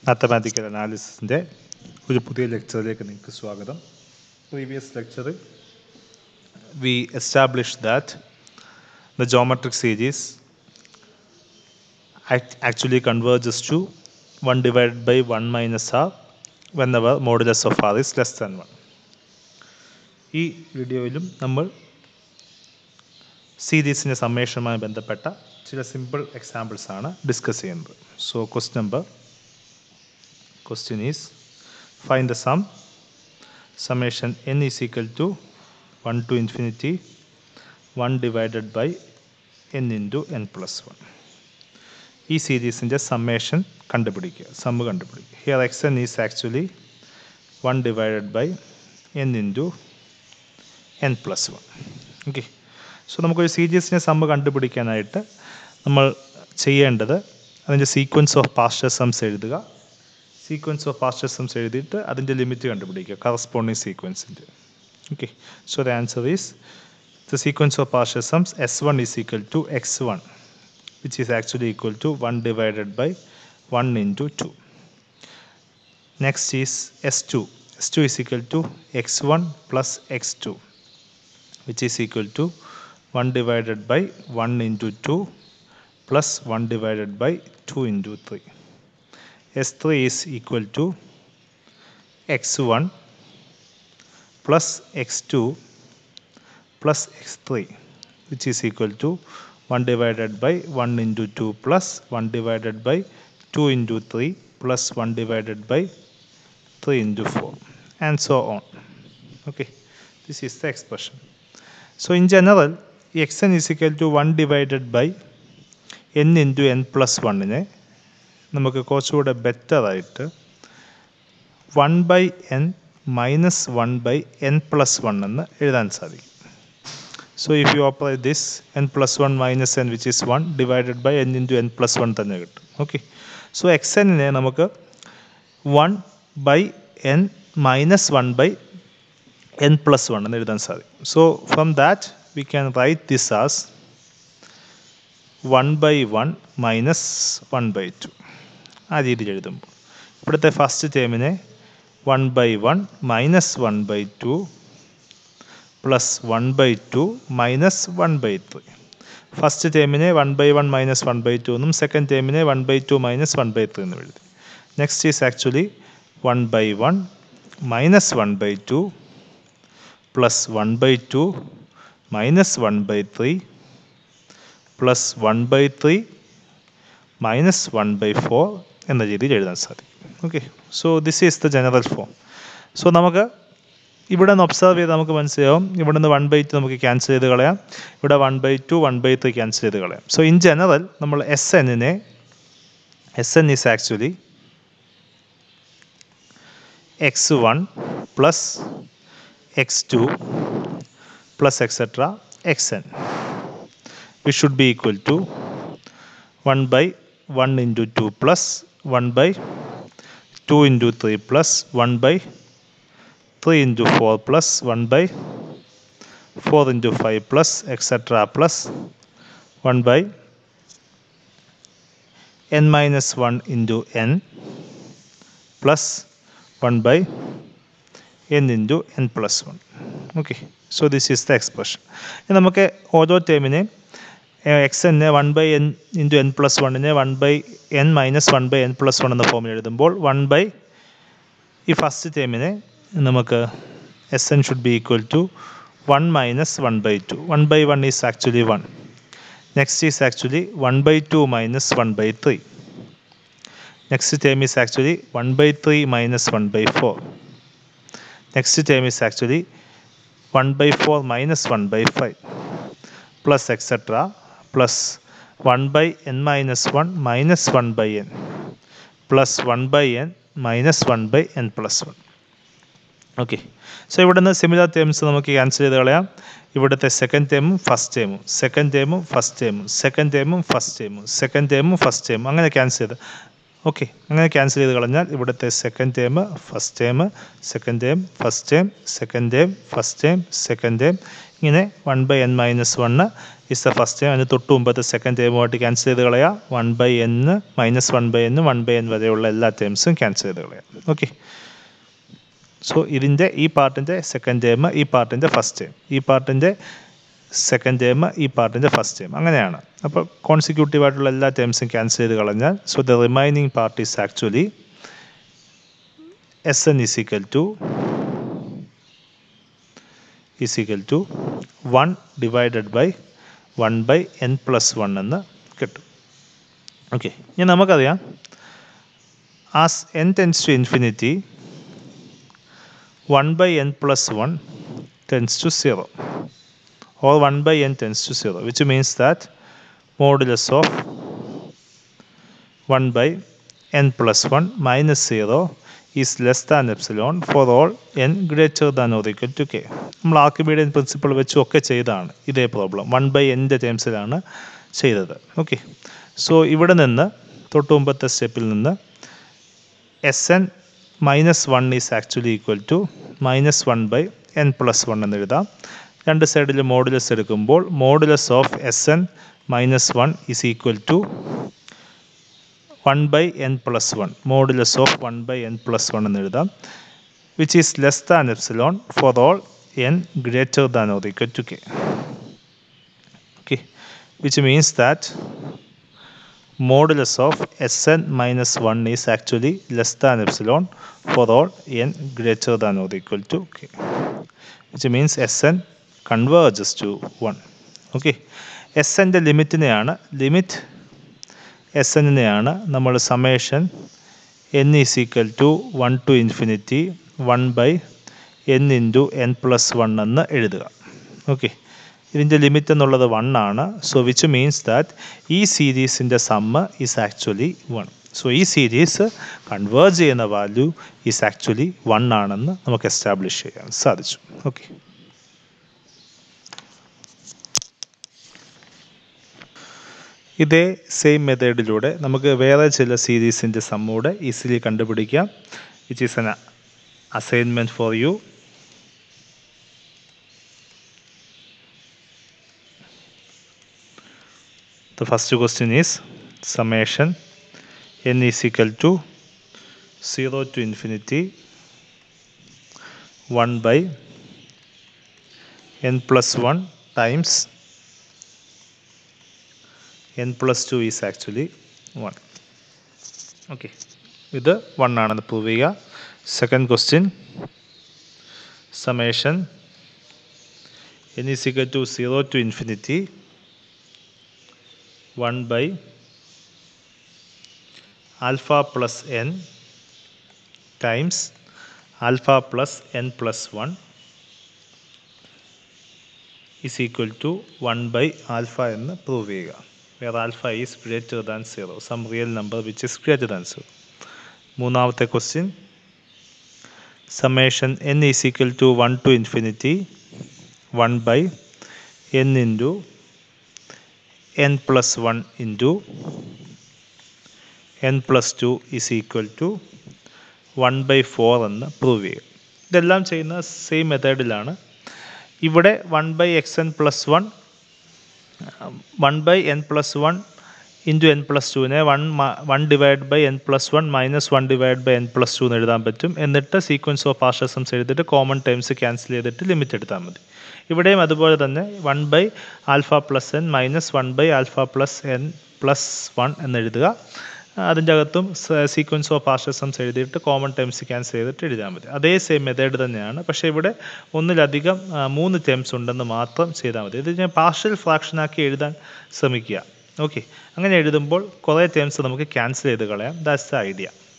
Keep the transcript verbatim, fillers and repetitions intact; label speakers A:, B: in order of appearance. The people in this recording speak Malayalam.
A: മാത്തമാറ്റിക്കൽ അനാലിസിസിൻ്റെ ഒരു പുതിയ ലെക്ചറിലേക്ക് നിങ്ങൾക്ക് സ്വാഗതം. പ്രീവിയസ് ലെക്ചറിൽ we established that the geometric series act actually converges to one divided by one minus r whenever modulus of r is less than one. ഈ വീഡിയോയിലും നമ്മൾ സീരീസിൻ്റെ സമ്മേഷനുമായി ബന്ധപ്പെട്ട ചില സിമ്പിൾ എക്സാമ്പിൾസ് ആണ് ഡിസ്കസ് ചെയ്യുന്നത്. So question number question is find the sum summation n is equal to one to infinity one divided by n into n plus one. ഈ സീരീസിൻ്റെ സമ്മേഷൻ കണ്ടുപിടിക്കുക, സമ്മ് കണ്ടുപിടിക്കുക. Here x n is actually one divided by n into n plus one. Okay, so നമുക്കൊരു സീരീസിൻ്റെ സമ്മ് കണ്ടുപിടിക്കാനായിട്ട് നമ്മൾ ചെയ്യേണ്ടത് അതിൻ്റെ സീക്വൻസ് ഓഫ് പാർഷ്യൽ സംസ് എഴുതുക. സീക്വൻസ് ഓഫ് പാർഷ്യൽ സംസ് എഴുതിയിട്ട് അതിൻ്റെ ലിമിറ്റ് കണ്ടുപിടിക്കുക, കറസ്പോണ്ടിങ് സീക്വൻസിൻ്റെ. Okay, so the answer is the sequence of partial sums s one is equal to x one which is actually equal to one divided by one into two. Next is S two. S two is equal to x one plus x two which is equal to one divided by one into two plus one divided by two into three. S three is equal to x one plus x two plus x three which is equal to one divided by one into two plus one divided by two into three plus one divided by three into four and so on. Okay, this is the expression. So in general xn is equal to one divided by n into n plus one നെ നമുക്ക് കുറച്ചുകൂടെ ബെറ്റർ ആയിട്ട് one by n minus one by n plus one എന്ന് എഴുതാൻ സാധിക്കും. So if you apply this n plus one minus n which is one divided by n into n plus one തന്നെ കിട്ടും. ഓക്കെ, സോ എക്സ് എന്നിനെ നമുക്ക് one by n minus one by n plus one എന്ന് എഴുതാൻ സാധിക്കും. So from that we can write this as one by one minus one by two. ആ രീതിയിൽ എഴുതുമ്പോൾ ഇവിടുത്തെ ഫസ്റ്റ് ടേമിനെ one by one minus one by two plus one by two minus one by three. First ടേമിനെ one by one minus one by two എന്നും സെക്കൻഡ് ടേമിനെ one by two minus one by three എന്നും എഴുതി. Next is actually one by one minus one by two plus one by two minus one by three plus one by three minus one by four എന്ന രീതിയിൽ എഴുതാൻ സാധിക്കും. Okay, so this is the general form. So നമുക്ക് ഇവിടെ നിന്ന് ഒബ്സർവ് ചെയ്ത് നമുക്ക് മനസ്സിലാവും, ഇവിടെ നിന്ന് വൺ ബൈ ടു നമുക്ക് ക്യാൻസൽ ചെയ്ത് കളയാം, ഇവിടെ one by two one by three cancel ചെയ്ത് കളയാം. സോ ഇൻ ജനറൽ നമ്മൾ എസ് എന്നിനെ s n is actually x one plus x two plus etcetera x n which should be equal to one by one into two plus one by two into three plus one by three into four plus one by four into five plus etc plus one by n minus one into n plus one by n into n plus one. Okay, so this is the expression. ഇനി നമുക്ക് ഓരോ ടേമിനെ എക്സ് എന്നെ one by n into n plus വണ്ണിനെ one by n minus one by n plus one എന്ന ഫോമിൽ എഴുതുമ്പോൾ വൺ ബൈ ഈ ഫസ്റ്റ് ടേമിനെ നമുക്ക് s n should be equal to one minus one by two. One by one is actually one. Next is actually one by two minus one by three. Next term is actually one by three minus one by four. Next term is actually one by four minus one by five plus etcetera plus one by n minus one minus one by n plus one by n minus one by n plus one. Okay, so ഇവിടെ നിന്ന് സിമിലർ ടേംസ് നമുക്ക് ക്യാൻസൽ ചെയ്ത് കളയാം. ഇവിടുത്തെ സെക്കൻഡ് ടേമും ഫസ്റ്റ് ടേമും സെക്കൻഡ് ടേമും ഫസ്റ്റ് ടേമും സെക്കൻഡ് ടേമും ഫസ്റ്റ് ടേമും സെക്കൻഡ് ടേമും ഫസ്റ്റ് ടേമും അങ്ങനെ ക്യാൻസൽ ചെയ്ത് ഓക്കെ, അങ്ങനെ ക്യാൻസൽ ചെയ്ത് കളഞ്ഞാൽ ഇവിടുത്തെ second term, first term, second term, first term, second term, first term, second term, ഇങ്ങനെ one by n minus one is the first term. അതിന് തൊട്ട് മുമ്പത്തെ സെക്കൻഡ് ടേമുമായിട്ട് ക്യാൻസൽ ചെയ്ത് കളയാം. One by n minus one by n one by n വരെയുള്ള എല്ലാ ടേംസും ക്യാൻസൽ ചെയ്ത് കളയാം. ഓക്കെ, സോ ഇതിൻ്റെ ഈ പാർട്ടിൻ്റെ സെക്കൻഡ് ടേം, ഈ പാർട്ടിൻ്റെ ഫസ്റ്റ് ടേം, ഈ പാർട്ടിൻ്റെ സെക്കൻഡ് ടേം, ഈ പാർട്ടിൻ്റെ ഫസ്റ്റ് ടേം, അങ്ങനെയാണ്. അപ്പോൾ കോൺസിക്യൂട്ടീവ് ആയിട്ടുള്ള എല്ലാ ടേംസും ക്യാൻസൽ ചെയ്ത് കളഞ്ഞാൽ so the remaining part is actually s n is equal to is equal to one divided by one by n plus one എന്ന് കിട്ടും. ഓക്കെ, ഇനി നമുക്കറിയാം as n tends to infinity one by n plus one tends to zero or one by n tends to zero, which means that modulus of one by n plus one minus zero is less than epsilon for all n greater than or equal to k. നമ്മൾ ആർക്കിമീഡിയൻ പ്രിൻസിപ്പിൾ വെച്ചൊക്കെ ചെയ്താണ് ഇതേ പ്രോബ്ലം. വൺ ബൈ എൻ്റെ ടേംസിലാണ് ചെയ്തത്. ഓക്കെ, സോ ഇവിടെ നിന്ന് തൊട്ട് മുമ്പത്തെ സ്റ്റെപ്പിൽ നിന്ന് s n minus one is actually equal to minus one by n plus one എന്ന് എഴുതാം. രണ്ട് സൈഡിൽ മോഡുലസ് എടുക്കുമ്പോൾ modulus of s n minus one is equal to one by n plus one, modulus of one by n plus one എന്ന് എഴുതാം, which is less than epsilon for all n greater than or equal to k. Okay, which means that modulus of Sn minus one is actually less than epsilon for all n greater than or equal to k, which means Sn converges to one. Okay, Sൻ്റെ ലിമിറ്റിനെയാണ് ലിമിറ്റ് Snനെയാണ് നമ്മൾ summation n is equal to one to infinity one by n into n plus one എന്ന് എഴുതുക. ഓക്കെ, ഇതിൻ്റെ ലിമിറ്റ് എന്നുള്ളത് വൺ ആണ്. സോ വിച്ച് മീൻസ് ദാറ്റ് ഈ സീരീസിൻ്റെ sum is actually one. So ഈ സീരീസ് കൺവേർജ് ചെയ്യുന്ന വാല്യൂ ഈസ് ആക്ച്വലി വൺ ആണെന്ന് നമുക്ക് എസ്റ്റാബ്ലിഷ് ചെയ്യാൻ സാധിച്ചു. ഓക്കെ, ഇതേ സെയിം മെത്തേഡിലൂടെ നമുക്ക് വേറെ ചില സീരീസിൻ്റെ സമ്മൂടെ ഈസിലി കണ്ടുപിടിക്കാം. Which is an assignment for you. The first question is summation n is equal to zero to infinity one by n plus one times n plus two is actually one. Okay, ഇത് one ആണെന്ന് പ്രൂവ് ചെയ്യുക. Second question summation n is equal to zero to infinity one by alpha plus n times alpha plus n plus one is equal to one by alpha എന്ന് പ്രൂവ് ചെയ്യുക. where alpha is greater than zero, some real number which is greater than zero. മൂന്നാമത്തെ question summation n is equal to one to infinity one by n into n plus one into n plus two is equal to one by four എന്ന് പ്രൂവ് ചെയ്യും. ഇതെല്ലാം ചെയ്യുന്ന സെയിം മെത്തേഡിലാണ്. ഇവിടെ one by x n plus one one by n plus one into n plus ടുവിനെ one one divide by n plus one minus one divide by n plus two എന്ന് എഴുതാൻ പറ്റും. എന്നിട്ട് സീക്വൻസ് ഓഫ് പാർഷ്യൽ സംസ് എഴുതിയിട്ട് കോമൺ ടേംസ് ക്യാൻസൽ ചെയ്തിട്ട് ലിമിറ്റ് എടുത്താൽ മതി. ഇവിടെയും അതുപോലെ തന്നെ one by alpha plus n minus one by alpha plus N plus one എന്നെഴുതുക. അതിൻ്റെ അകത്തും സീക്വൻസ് ഓഫ് പാർഷ്യൽ സംസ് എഴുതിയിട്ട് കോമൺ ടേംസ് ക്യാൻസൽ ചെയ്തിട്ട് എഴുതാൻ മതി. അതേ സെയിം മെത്തേഡ് തന്നെയാണ്. പക്ഷേ ഇവിടെ ഒന്നിലധികം മൂന്ന് ടേംസ് ഉണ്ടെന്ന് മാത്രം ചെയ്താൽ മതി. ഇത് ഞാൻ പാർഷ്യൽ ഫ്രാക്ഷനാക്കി എഴുതാൻ ശ്രമിക്കുക. ഓക്കെ, അങ്ങനെ എഴുതുമ്പോൾ കുറേ ടേംസ് നമുക്ക് ക്യാൻസൽ ചെയ്ത് കളയാം. That's the idea.